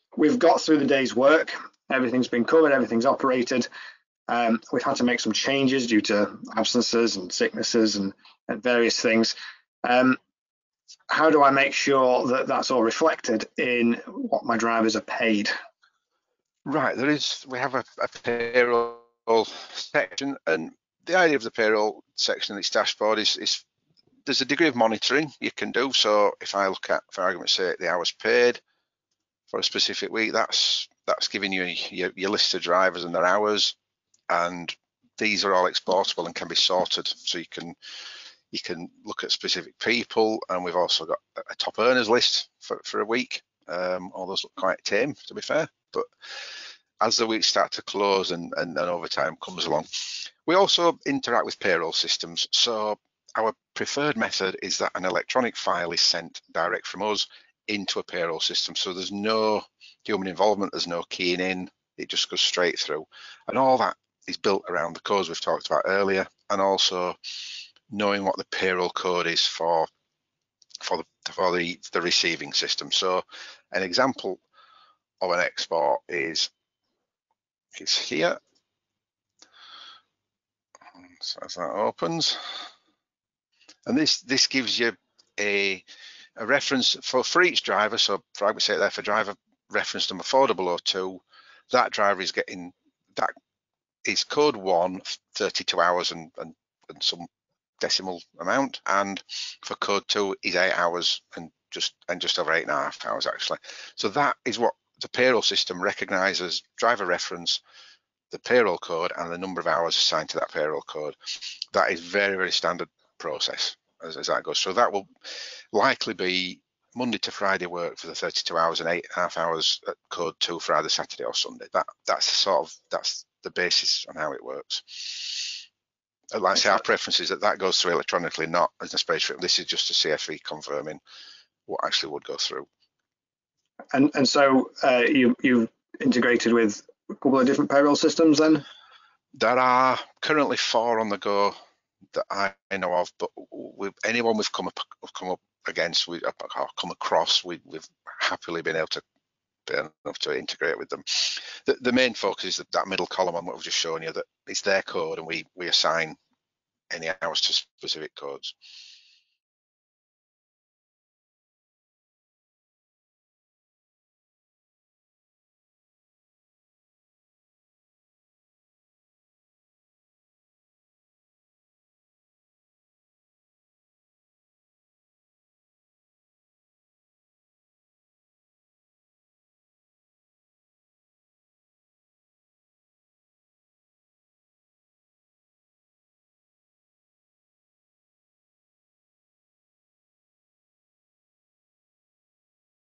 we've got through the day's work. Everything's been covered, everything's operated. We've had to make some changes due to absences and sicknesses and various things. How do I make sure that that's all reflected in what my drivers are paid? Right, we have a payroll section, and the idea of the payroll section in its dashboard is there's a degree of monitoring you can do. So if I look at, for argument's sake, the hours paid for a specific week, that's giving you your list of drivers and their hours, and these are all exportable and can be sorted. So you can look at specific people, and we've also got a top earners list for a week. All those look quite tame, to be fair, but as the weeks start to close and overtime comes along, we also interact with payroll systems. So our preferred method is that an electronic file is sent direct from us into a payroll system. So there's no human involvement, there's no keying in, it just goes straight through. And all that is built around the codes we've talked about earlier, and also knowing what the payroll code is for the receiving system. So an example of an export is here. So as that opens, and this gives you a reference for each driver. So for argument's sake, there for driver reference number 4002, that driver is getting, that is code 1, 32 hours and some decimal amount, and for code 2 is 8 hours and just over 8.5 hours actually. So that is what the payroll system recognizes: driver reference, the payroll code, and the number of hours assigned to that payroll code. That is very, very standard process as that goes. So that will likely be Monday to Friday work for the 32 hours and 8.5 hours at code 2 for either Saturday or Sunday. That's the basis on how it works. Like I say, our preference is that goes through electronically, not as a spreadsheet. This is just a CFV confirming what actually would go through. And so you've integrated with a couple of different payroll systems then? There are currently 4 on the go that I know of, but with anyone we've come up against, we've happily been able to integrate with them. The main focus is that middle column on what we've just shown you, that it's their code and we assign any hours to specific codes.